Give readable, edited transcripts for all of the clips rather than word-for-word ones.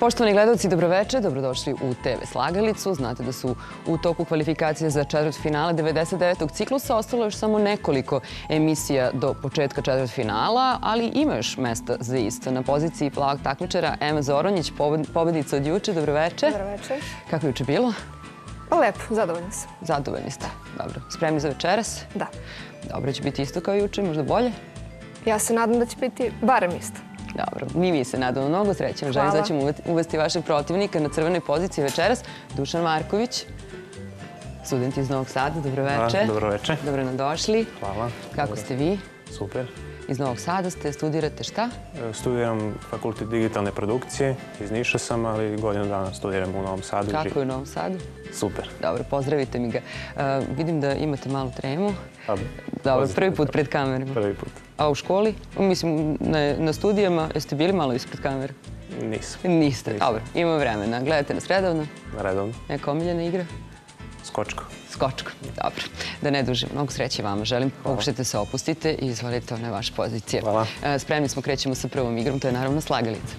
Poštovani gledalci, dobroveče, dobrodošli u TV Slagalicu. Znate da su u toku kvalifikacije za četvrtfinale 99. ciklusa ostalo još samo nekoliko emisija do početka četvrtfinala, ali ima još mesta za isto. Na poziciji plavog takmičara Ema Zoronjić, pobednica od juče. Dobroveče. Dobroveče. Kako je juče bilo? Lepo, zadovoljna sam. Zadovoljni ste. Dobro. Spremni za večeras? Da. Dobro, će biti isto kao juče, možda bolje? Ja se nadam da će biti barem isto. Dobro, mi se nadamo mnogo sreće. Želim da ćemo uvesti vašeg protivnika na crvenoj poziciji večeras. Dušan Marković, student iz Novog Sada. Dobroveče. Dobroveče. Dobro nam došli. Hvala. Kako ste vi? Super. Iz Novog Sada ste, studirate šta? Studiram fakultet digitalne produkcije. Iz Niša sam, ali godinu dana studiram u Novom Sadu. Kako je u Novom Sadu? Super. Dobro, pozdravite mi ga. Vidim da imate malu tremu. Dobro, prvi put pred kamerama. Prvi put. A u školi? Mislim, na studijama, jeste bili malo ispred kamere? Nisam. Niste. Dobro, ima vremena. Gledate nas redovno? Redovno. Neka omiljena igra? Skočko. Skočko. Dobro. Da ne dužim. Mnogo sreće vama želim. Pokušajte se opustite i izvolite, ona je vaša pozicija. Hvala. Spremni smo, krećemo sa prvom igrom. To je naravno slagalica.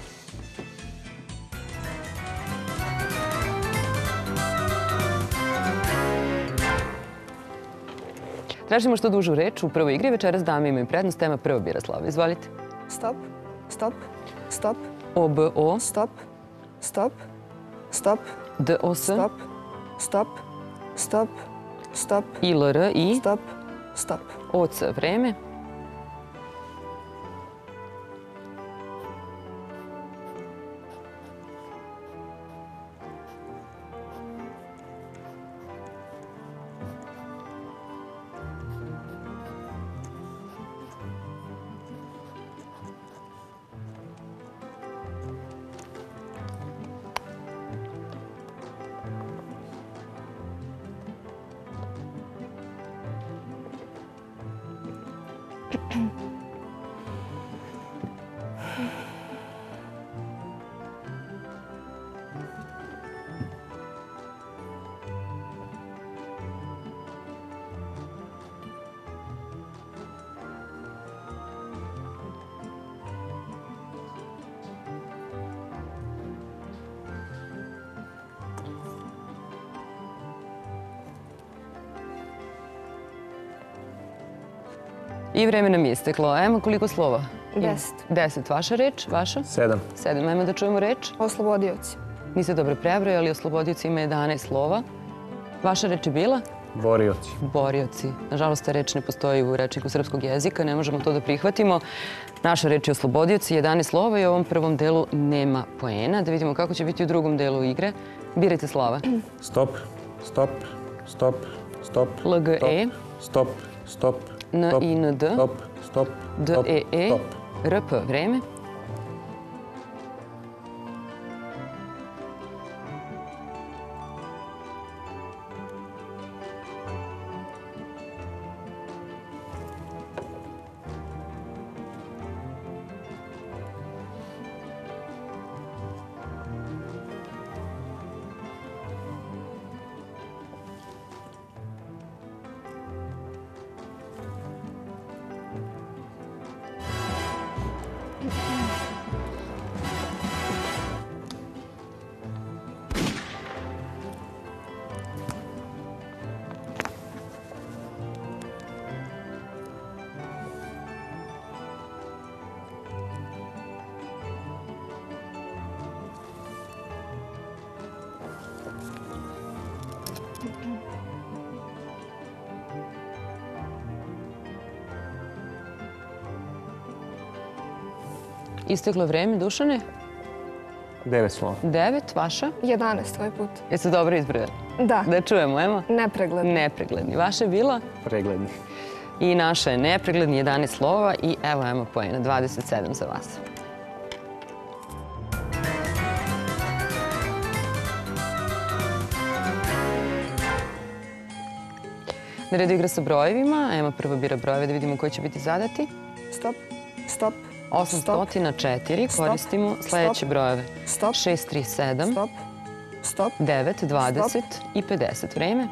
Tražimo što dužu reč u prvoj igri. Večeras dame imaju prednost. Tema prvo bira Slava. Izvolite. Stop, stop, stop. OBO. Stop, stop, stop. DOS. Stop, stop, stop, stop. ILR i Stop, stop. OC. Vreme. I vreme nam je isteklo. Ema, koliko slova? 10. 10. Vaša reč? Vaša? 7. 7. Ajmo da čujemo reč. Oslobodioci. Niste dobro prebrojali, oslobodioci ima 11 slova. Vaša reč je bila? Borioci. Borioci. Nažalost, ta reč ne postoji u rečniku srpskog jezika, ne možemo to da prihvatimo. Naša reč je oslobodioci, 11 slova i u ovom prvom delu nema poena. Da vidimo kako će biti u drugom delu igre. Birajte Slava. Stop, stop, stop, stop. LGE. Stop, stop. NIND. Stop, stop, stop, DEE. stop. RP. Vreme. Isteklo vreme, Dušane? 9 slova. 9, vaša? 11 ovaj put. Jeste dobro izbrojali? Da. Da čujemo, Ema? Nepregledno. Nepregledni. Vaša je bila? Pregledni. I naša je nepregledni, 11 slova i evo Ema poena, 27 za vas. Na redu igra sa brojevima. Ema prvo bira brojeve da vidimo koji će biti zadati. Stop, stop. 804, koristimo sledeće brojeve. Stop. 637, Stop, stop. 9, 20 i 50. Vreme.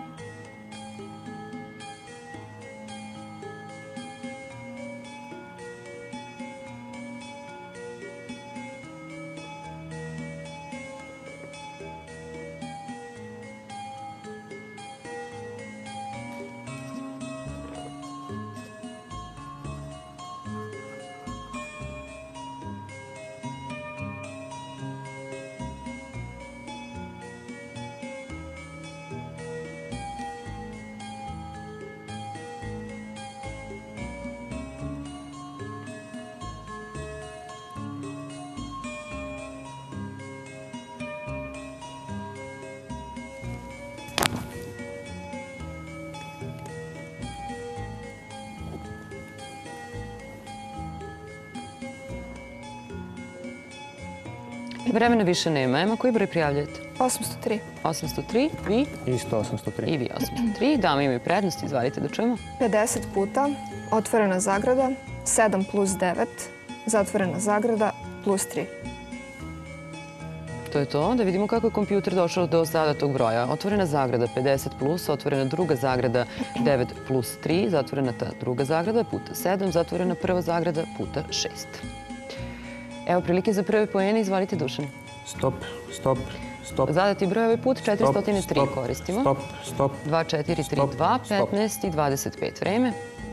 Vremena više nema. Ema, koji broj prijavljate? 803. 803, vi Isto 803. i vi 803. Dame imaju prednost, izvalite da čujemo. 50 puta, otvorena zagrada, 7 plus 9, zatvorena zagrada, plus 3. To je to. Da vidimo kako je kompjuter došao do zadatog broja. Otvorena zagrada 50 plus, otvorena druga zagrada 9 plus 3, zatvorena ta druga zagrada puta 7, zatvorena prva zagrada puta 6. Evo prilike za prve poene, izvalite Dušan. Stop, stop, stop. Zadati broj ovaj put 403 stop, koristimo. Stop, stop. 2, 4, 3, Stop, 2, stop. 15 i 25 vreme.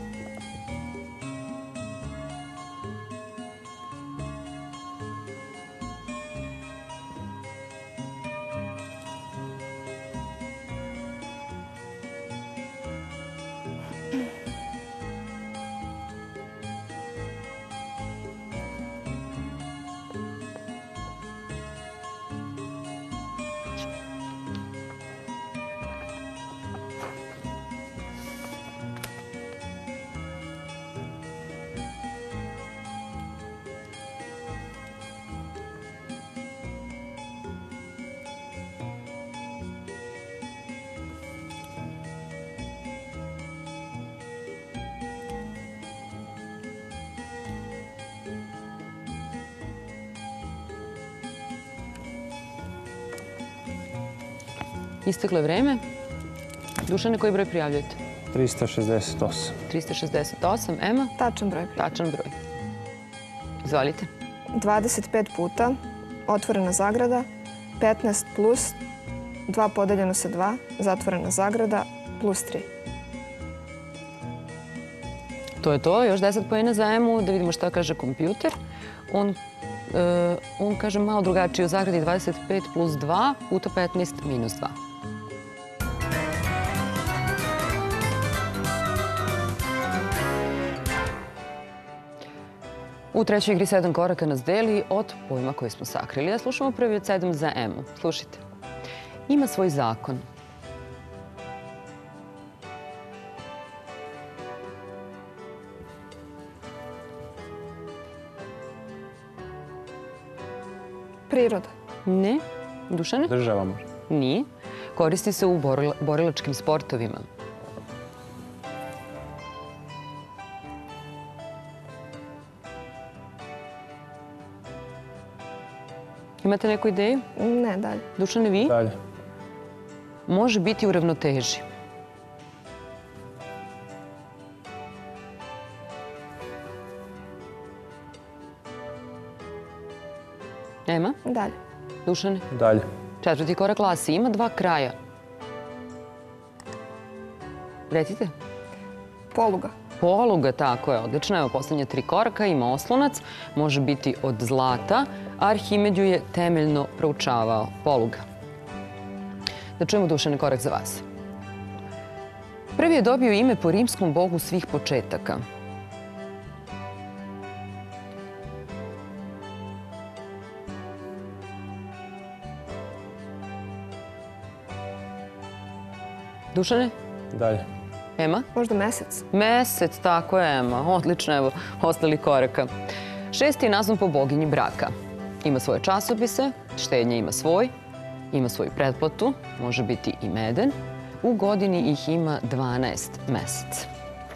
Isteklo je vreme. Dušane, koji broj prijavljujete? 368. 368. Ema, Tačan broj. tačan broj. Izvalite. 25 puta, otvorena zagrada, 15 plus, 2 podeljeno sa 2, zatvorena zagrada, plus 3. To je to. Još 10 poena za Emu. Da vidimo šta kaže kompjuter. On kaže malo drugačije u zagradi 25 plus 2 puta 15 minus 2. U trećoj igri 7 koraka nas deli od pojma koje smo sakrili. Da slušamo prvi od 7 za Emu. Slušajte. Ima svoj zakon. Priroda. Ne. Dušane? Država može. Nije. Koristi se u borilačkim sportovima. Imate neku ideju? Ne, dalje. Dušane, vi? Dalje. Može biti u ravnoteži. Ema? Dalje. Dušane? Dalje. Četvrti korak glasi. Ima dva kraja. Recite. Poluga. Poluga, tako je, odlično. Evo, poslednje 3 koraka. Ima oslonac. Može biti od zlata. Arhimed ju je temeljno proučavao. Poluga. Da čujemo, Dušane, korak za vas. Prvi je dobio ime po rimskom bogu svih početaka. Dušane? Dalje. Ema? Možda mesec. Mesec, tako je, Ema. Odlično, evo, ostali koraka. Šesti je nazvan po boginji braka. Ima svoje časopise, štednja ima svoj, ima svoju pretplatu, može biti i meden. U godini ih ima 12 meseca.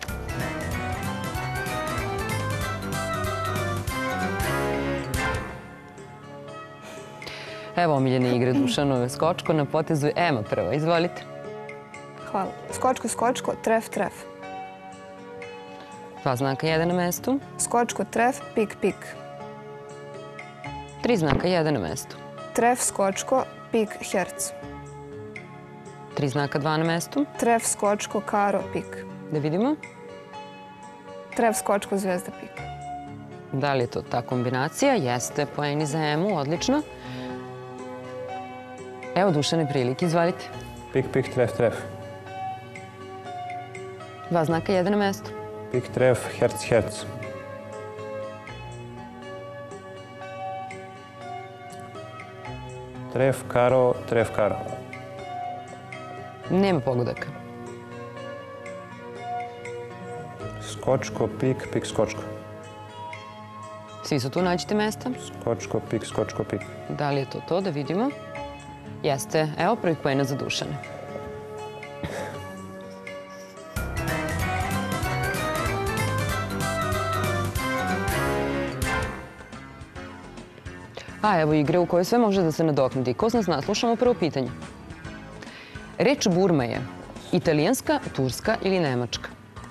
Evo omiljene igre Dušanove. Skočko na potezu je Ema prva. Izvolite. Hvala. Skočko, skočko, tref, tref. 2 znaka, 1 na mestu. Skočko, tref, pik, pik. 3 znaka, 1 na mestu. Tref, skočko, pik, herc. 3 znaka, 2 na mestu. Tref, skočko, karo, pik. Da vidimo. Tref, skočko, zvezda, pik. Da li je to ta kombinacija? Jeste, poeni za Emu, odlično. Evo Dušane prilike, izvalite. Pik, pik, tref, tref. 2 znaka, 1 na mestu. Pik, tref, herc, herc. Tref, karo, tref, karo. Nema pogodaka. Skočko, pik, pik, skočko. Svi su tu, nađite mesta. Skočko, pik, skočko, pik. Da li je to to? Da vidimo. Jeste. Evo prvih poena za Dušana. A evo igre u kojoj sve može da se nadoknadi. Ko zna, slušamo prvo pitanje. Reč Burma je italijanska, turska ili nemačka?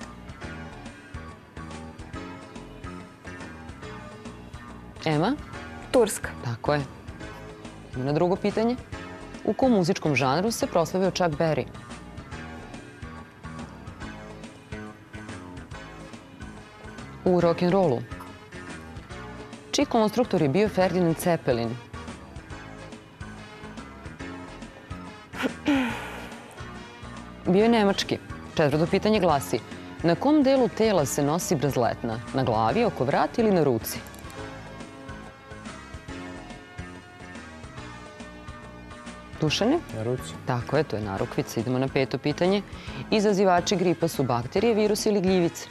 Ema? Turska. Tako je. Idemo na drugo pitanje. U kom muzičkom žanru se proslavio Chuck Berry? U rock'n'rollu. Čiji konstruktor je bio Ferdinand Zeppelin? Bio je nemački. Četvrto pitanje glasi. Na kom delu tela se nosi brazletna? Na glavi, oko vrata ili na ruci? Dušane? Na ruci. Tako je, to je narukvica. Idemo na peto pitanje. Izazivači gripa su bakterije, virus ili gljivice?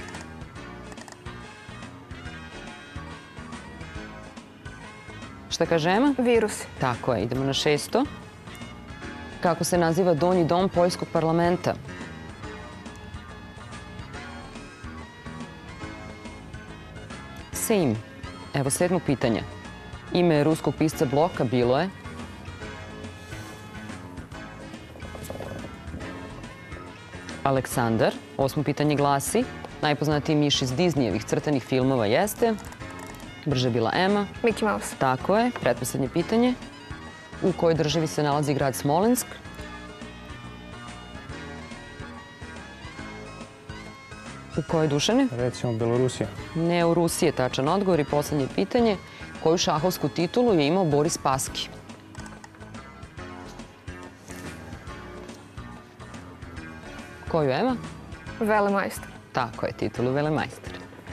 Šta kaže Ema? Virus. Tako je, idemo na šesto. Kako se naziva donji dom Poljskog parlamenta? Sejm. Evo sedmo pitanje. Ime ruskog pisca Bloka bilo je? Aleksandar. Osmo pitanje glasi. Najpoznatiji miš iz Disneyjevih crtanih filmova jeste? Brže bila Ema. Mickey Mouse. Tako je. Pretposlednje pitanje. U kojoj državi se nalazi grad Smolensk? U kojoj, Dušane? Recimo Belorusija. Ne, u Rusiji je tačan odgovor. I poslednje pitanje. Koju šahovsku titulu je imao Boris Paski? Koju, Ema? Velemajstor. Tako je, titulu velemajstor.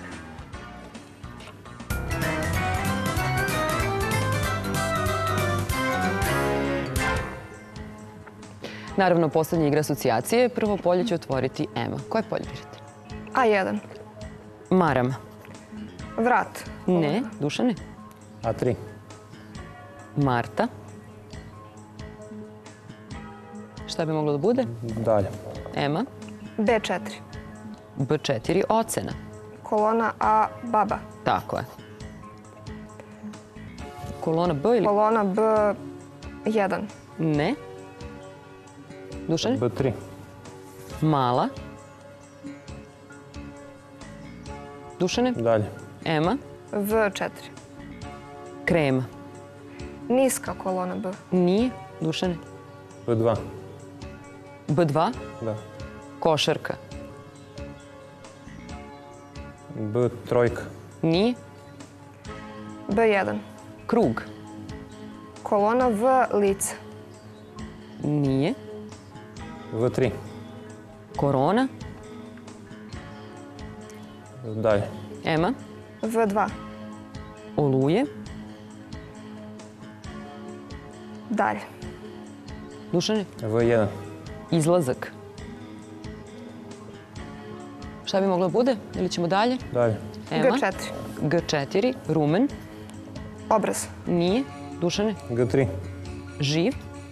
Naravno, poslednja igra asocijacije. Prvo polje će otvoriti Ema. Koje polje birate? A1. Maram. Vrat. Ne. Dušane? A3. Marta. Šta bi moglo da bude? Dalje. Ema. B4. B4. Ocena. Kolona A, baba. Tako je. Kolona B ili... Kolona B1. Ne. Dušane? B3. Mala. Dušane? Dalje. Ema. V4. Krema. Niska kolona B. Nije. Dušane? B2. B2. Da. Košarka. B3. Nije. B1. Krug. Kolona V, lice. Nije. V3. Korona. Dalje. Ema. V2. Oluje. Dalje. Dušane? V1. Izlazak. Šta bi moglo da bude? Ili ćemo dalje? Dalje. Ema. G4. G4. Rumen. Obraz. Nije. Dušane? G3. Živ.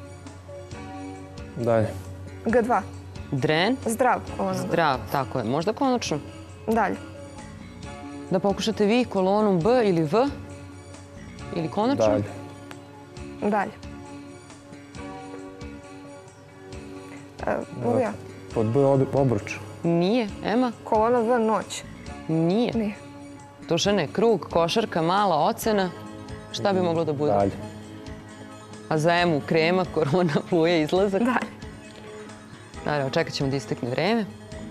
Dalje. G2. Dren. Zdrav kolona B. Zdrav. Tako je. Možda konačno. Dalje. Da pokušate vi kolonu B ili V. Ili konačno. Dalje. Dalje. Mogu ja? Pod B obruč. Nije. Ema. Kolona V, noć. Nije. Nije. Dušane, krug, košarka, mala ocena. Šta bi moglo da bude? Dalje. A za Emu krema, korona, pluje, izlazak. Dalje. Naravno, čekat ćemo da istekne vreme.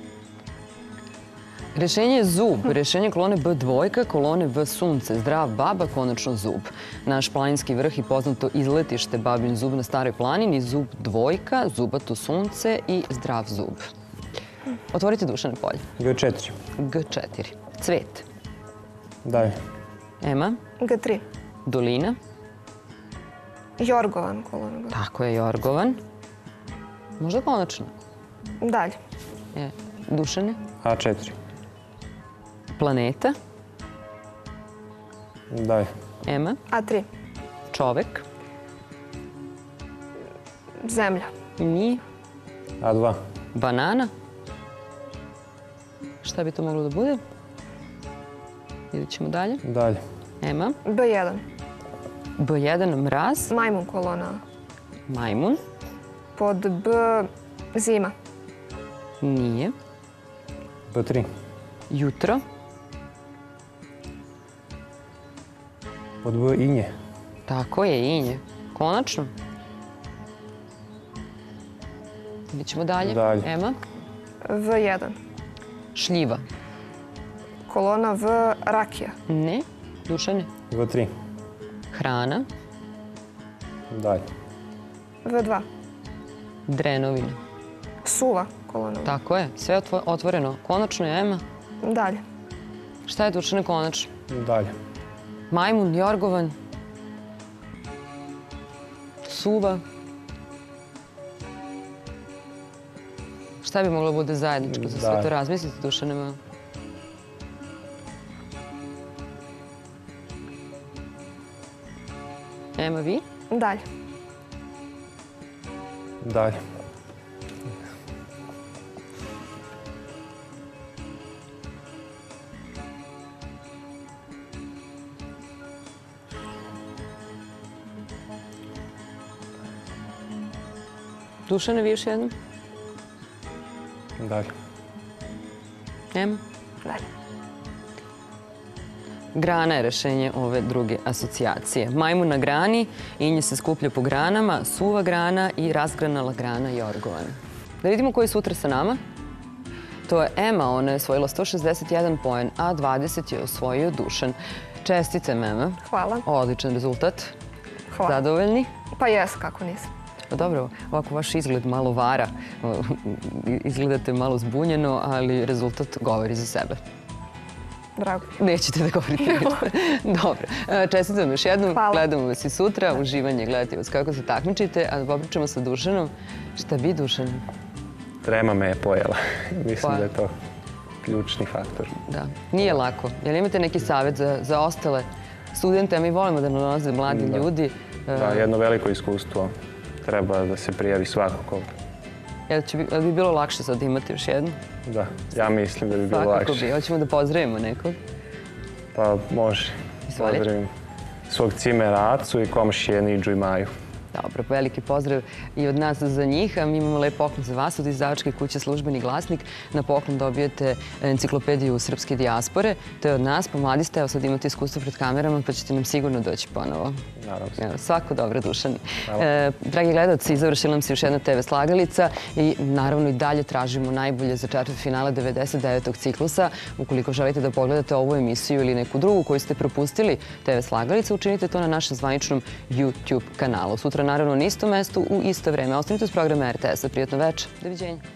Rešenje je zub. Rešenje kolone B2, kolone V sunce. Zdrav baba, konačno zub. Naš planinski vrh i poznato izletište Babin zub na Staroj planini. Zub dvojka, zubato sunce i zdrav zub. Otvorite Dušane polje. G4. G4. Cvet. Dalje. Ema. G3. Dolina. Jorgovan kolona B. Tako je, Jorgovan. Možda konačno. Dalje. Dušane. A4. Planeta. Dalje. Ema, A3. čovek, Zemlja. nije, A2. banana. Šta bi to moglo da bude? Vidjet ćemo dalje. Dalje. Ema, B1. B1, mraz, Majmun kolona. majmun, Pod B zima. nije, B3. jutro, Pod B inje. tako je, inje. Konačno. Vidjet ćemo dalje. Dalje. Ema, V1. šljiva, Kolona V rakija. ne, Dušane, V3. hrana, Dalje. V2. drenovine. Suva kolona. Tako je, sve otvoreno. Konačno je Ema. Dalje. Šta je Dušane konačno? Dalje. Majmun, jorgovan, suva. Šta bi moglo bude zajedničko za sve Da. to? Razmislite, Dušane, malo. Ema, vi? Dalje. Dalje. Dušane, vi još jednom? Dalje. Ema? Dalje. Grana je rešenje ove druge asocijacije. Majmun na grani, inje se skuplja po granama, suva grana i razgranala grana jorgovana. Da vidimo ko je sutra sa nama. To je Ema, ona je osvojila 161 poen, a 20 je osvojio Dušan. Čestice, Ema. Hvala. Odličan rezultat. Hvala. Zadovoljni? Pa jes, kako nisam. Pa dobro, ovako vaš izgled malo vara. Izgledate malo zbunjeno, ali rezultat govori za sebe. Drago. Nećete da govorite ništa. Dobro. Čestitam još jednom. Hvala. Gledamo vas i sutra. Uživanje, gledajte vas kako se takmičite. A da popričamo sa Dušanom. Šta bi, Dušan? Trema me je pojela. Mislim Pa. da je to ključni faktor. Da. Nije lako. Jel imate neki savjet za ostale studente? Mi volimo da nalaze mladi Da. ljudi. Da, jedno veliko iskustvo. Treba da se prijavi svakako. Jel bi bilo lakše sad imati još jednu? Da, ja mislim da bi bilo Svakako lakše. bi. Hoćemo da pozdravimo nekog. Pa može. Izvolite. Pozdravim svog cimera Acu i komšije Nidžu i Maju. Dobro, veliki pozdrav i od nas za njih. A mi imamo lep poklon za vas od izdavačke kuće Službeni glasnik. Na poklon dobijete enciklopediju srpske dijaspore. To je od nas, pa mladi ste, evo sad imate iskustvo pred kamerama, pa ćete nam sigurno doći ponovo. Naravno se. Evo, svako dobro, Dušan. Hvala. Dragi gledalci, završila nam se još jedna TV slagalica i naravno i dalje tražimo najbolje za četvrtfinale 99. ciklusa. Ukoliko želite da pogledate ovu emisiju ili neku drugu koju ste propustili TV slagalica, učinite to na našem zvaničnom YouTube kanalu. Sutra naravno na istom mestu u isto vreme. Ostanite uz programa RTS-a. Prijatno večer. Doviđenja.